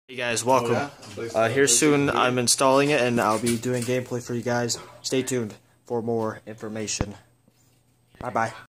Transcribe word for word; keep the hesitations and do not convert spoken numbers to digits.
Hey guys, welcome. Uh, here soon, I'm installing it and I'll be doing gameplay for you guys. Stay tuned for more information. Bye bye.